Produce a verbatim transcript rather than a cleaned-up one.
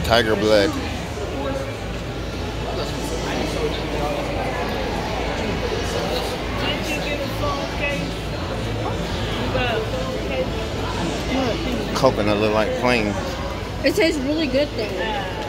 tiger blood. Coconut look like plain. It tastes really good though.